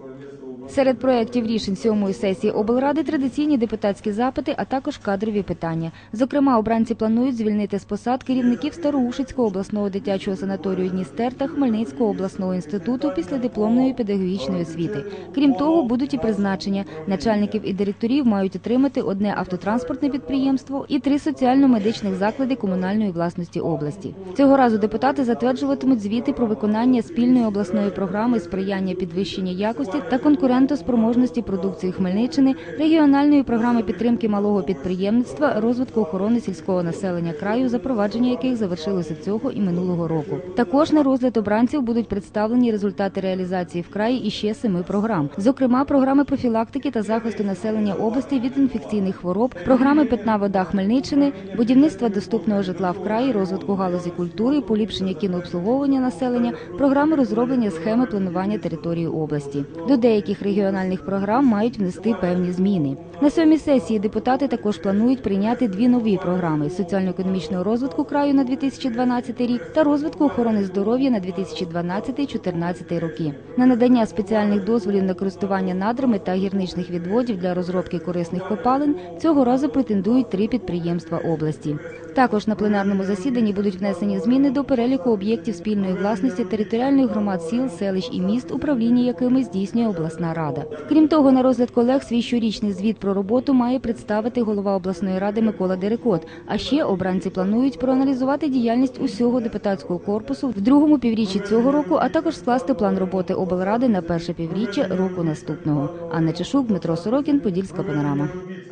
Серед проєктів рішень 7-ї сесії облради традиційні депутатські запити, а також кадрові питання. Зокрема, обранці планують звільнити з посад керівників Староушицького обласного дитячого санаторію Дністер та Хмельницького обласного інституту післядипломної педагогічної освіти. Крім того, будуть і призначення. Начальників і директорів мають отримати одне автотранспортне підприємство і 3 соціально-медичних заклади комунальної власності області. Цього разу депутати затверджуватимуть звіти про виконання спільної обласної програми сприяння підвищення якості та конкурентоспроможності продукції Хмельниччини, регіональної програми підтримки малого підприємництва, розвитку охорони сільського населення краю, запровадження яких завершилося цього і минулого року. Також на розгляд обранців будуть представлені результати реалізації в краї іще 7 програм. Зокрема, програми профілактики та захисту населення області від інфекційних хвороб, програми «Питна вода Хмельниччини», будівництва доступного житла в краї, розвитку галузі культури, поліпшення кінообслуговування населення, програми розроблення схеми планування території області. До деяких регіональних програм мають внести певні зміни. На 7-й сесії депутати також планують прийняти 2 нові програми – соціально-економічного розвитку краю на 2012 рік та розвитку охорони здоров'я на 2012-2014 роки. На надання спеціальних дозволів на користування надрами та гірничних відводів для розробки корисних копалин цього разу претендують 3 підприємства області. Також на пленарному засіданні будуть внесені зміни до переліку об'єктів спільної власності територіальних громад сіл, селищ і міст, управління якими здійснює обласна рада. Крім того, на розгляд колег свій щорічний звіт про роботу має представити голова обласної ради Микола Дерекот. А ще обранці планують проаналізувати діяльність усього депутатського корпусу в другому півріччі цього року, а також скласти план роботи облради на перше півріччя року наступного. Анна Чешук, Дмитро Сорокін, Подільська панорама.